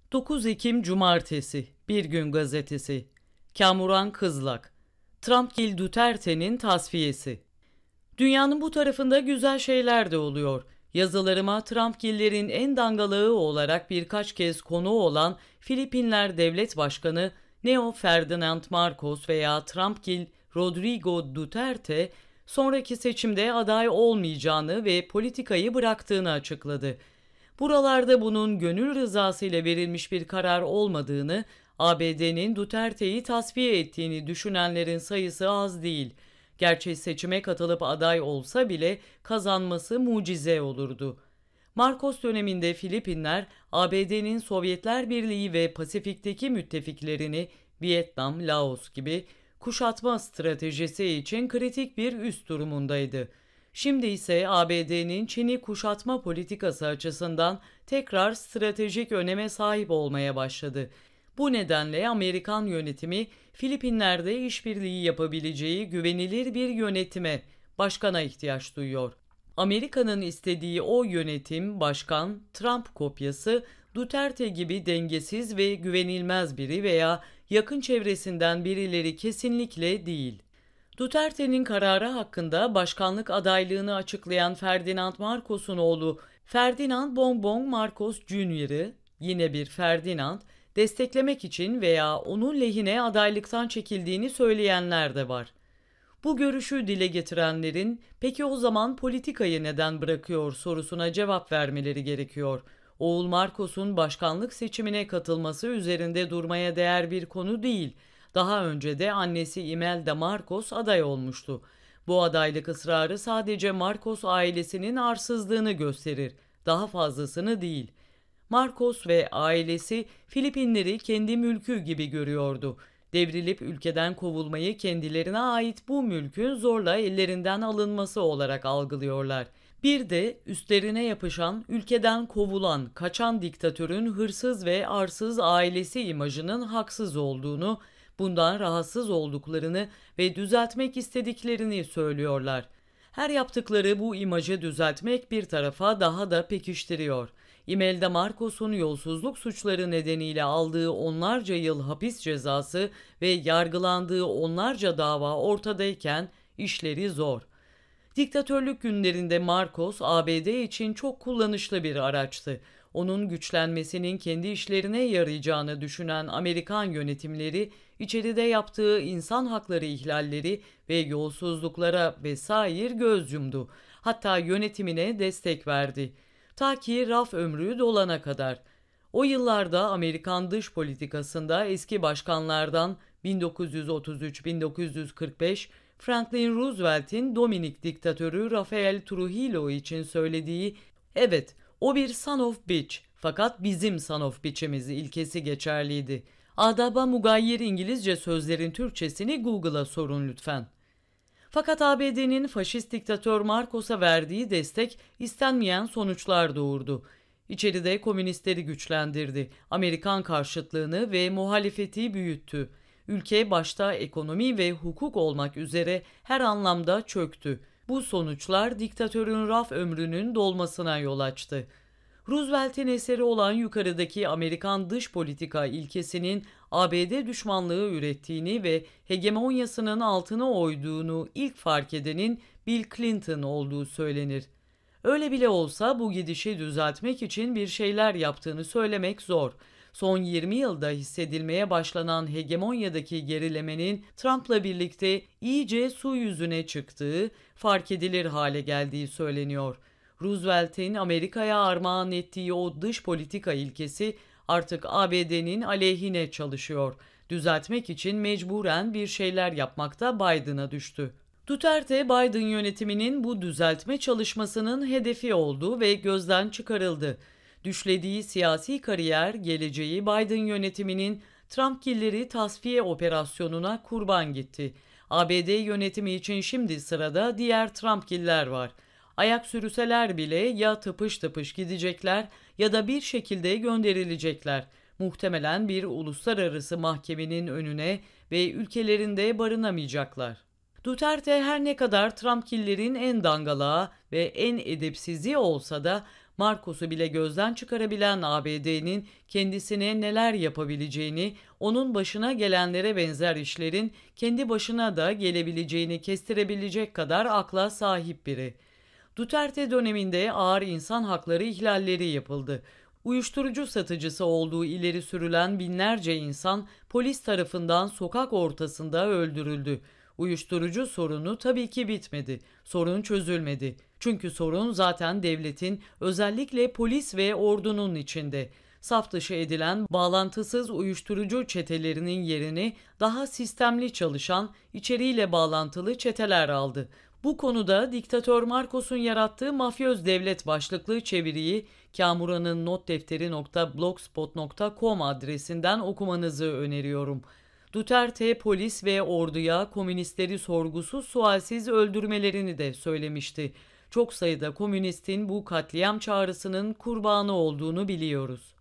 9 Ekim Cumartesi, Bir Gün Gazetesi. Kamuran Kızlak. Trumpgil Duterte'nin tasfiyesi. Dünyanın bu tarafında güzel şeyler de oluyor. Yazılarıma Trumpgillerin en dangalığı olarak birkaç kez konu olan Filipinler Devlet Başkanı Neo Ferdinand Marcos veya Trumpgil Rodrigo Duterte sonraki seçimde aday olmayacağını ve politikayı bıraktığını açıkladı. Buralarda bunun gönül rızası ile verilmiş bir karar olmadığını, ABD'nin Duterte'yi tasfiye ettiğini düşünenlerin sayısı az değil. Gerçi seçime katılıp aday olsa bile kazanması mucize olurdu. Marcos döneminde Filipinler, ABD'nin Sovyetler Birliği ve Pasifik'teki müttefiklerini Vietnam, Laos gibi kuşatma stratejisi için kritik bir üst durumundaydı. Şimdi ise ABD'nin Çin'i kuşatma politikası açısından tekrar stratejik öneme sahip olmaya başladı. Bu nedenle Amerikan yönetimi Filipinler'de işbirliği yapabileceği güvenilir bir yönetime, başkana ihtiyaç duyuyor. Amerika'nın istediği o yönetim, başkan, Trump kopyası, Duterte gibi dengesiz ve güvenilmez biri veya yakın çevresinden birileri kesinlikle değil. Duterte'nin kararı hakkında başkanlık adaylığını açıklayan Ferdinand Marcos'un oğlu Ferdinand Bongbong Marcos Jr.'ı, yine bir Ferdinand, desteklemek için veya onun lehine adaylıktan çekildiğini söyleyenler de var. Bu görüşü dile getirenlerin peki o zaman politikayı neden bırakıyor sorusuna cevap vermeleri gerekiyor. Oğul Marcos'un başkanlık seçimine katılması üzerinde durmaya değer bir konu değil. Daha önce de annesi Imelda Marcos aday olmuştu. Bu adaylık ısrarı sadece Marcos ailesinin arsızlığını gösterir, daha fazlasını değil. Marcos ve ailesi Filipinleri kendi mülkü gibi görüyordu. Devrilip ülkeden kovulmayı kendilerine ait bu mülkün zorla ellerinden alınması olarak algılıyorlar. Bir de üstlerine yapışan, ülkeden kovulan, kaçan diktatörün hırsız ve arsız ailesi imajının haksız olduğunu, bundan rahatsız olduklarını ve düzeltmek istediklerini söylüyorlar. Her yaptıkları bu imajı düzeltmek bir tarafa daha da pekiştiriyor. Imelda Marcos'un yolsuzluk suçları nedeniyle aldığı onlarca yıl hapis cezası ve yargılandığı onlarca dava ortadayken işleri zor. Diktatörlük günlerinde Marcos, ABD için çok kullanışlı bir araçtı. Onun güçlenmesinin kendi işlerine yarayacağını düşünen Amerikan yönetimleri, içeride yaptığı insan hakları ihlalleri ve yolsuzluklara vesaire göz yumdu. Hatta yönetimine destek verdi. Ta ki raf ömrü dolana kadar. O yıllarda Amerikan dış politikasında eski başkanlardan 1933-1945 Franklin Roosevelt'in Dominik diktatörü Rafael Trujillo için söylediği "Evet, o bir son of bitch fakat bizim son of bitch'imiz" ilkesi geçerliydi. Adaba mugayyir İngilizce sözlerin Türkçesini Google'a sorun lütfen. Fakat ABD'nin faşist diktatör Marcos'a verdiği destek istenmeyen sonuçlar doğurdu. İçeride komünistleri güçlendirdi, Amerikan karşıtlığını ve muhalefeti büyüttü. Ülke başta ekonomi ve hukuk olmak üzere her anlamda çöktü. Bu sonuçlar diktatörün raf ömrünün dolmasına yol açtı. Roosevelt'in eseri olan yukarıdaki Amerikan dış politika ilkesinin ABD düşmanlığı ürettiğini ve hegemonyasının altına oyduğunu ilk fark edenin Bill Clinton olduğu söylenir. Öyle bile olsa bu gidişi düzeltmek için bir şeyler yaptığını söylemek zor. Son 20 yılda hissedilmeye başlanan hegemonyadaki gerilemenin Trump'la birlikte iyice su yüzüne çıktığı, fark edilir hale geldiği söyleniyor. Roosevelt'in Amerika'ya armağan ettiği o dış politika ilkesi artık ABD'nin aleyhine çalışıyor. Düzeltmek için mecburen bir şeyler yapmakta Biden'a düştü. Duterte, Biden yönetiminin bu düzeltme çalışmasının hedefi oldu ve gözden çıkarıldı. Düşlediği siyasi kariyer, geleceği Biden yönetiminin Trumpgilleri tasfiye operasyonuna kurban gitti. ABD yönetimi için şimdi sırada diğer Trumpgiller var. Ayak sürüseler bile ya tıpış tıpış gidecekler ya da bir şekilde gönderilecekler. Muhtemelen bir uluslararası mahkemenin önüne ve ülkelerinde barınamayacaklar. Duterte her ne kadar Trumpgillerin en dangalağı ve en edepsizi olsa da Marcos'u bile gözden çıkarabilen ABD'nin kendisine neler yapabileceğini, onun başına gelenlere benzer işlerin kendi başına da gelebileceğini kestirebilecek kadar akla sahip biri. Duterte döneminde ağır insan hakları ihlalleri yapıldı. Uyuşturucu satıcısı olduğu ileri sürülen binlerce insan polis tarafından sokak ortasında öldürüldü. Uyuşturucu sorunu tabii ki bitmedi. Sorun çözülmedi. Çünkü sorun zaten devletin, özellikle polis ve ordunun içinde. Saf dışı edilen bağlantısız uyuşturucu çetelerinin yerini daha sistemli çalışan, içeriğiyle bağlantılı çeteler aldı. Bu konuda diktatör Marcos'un yarattığı mafyöz devlet başlıklı çeviriyi Kamuran'ın notdefteri.blogspot.com adresinden okumanızı öneriyorum. Duterte polis ve orduya komünistleri sorgusuz sualsiz öldürmelerini de söylemişti. Çok sayıda komünistin bu katliam çağrısının kurbanı olduğunu biliyoruz.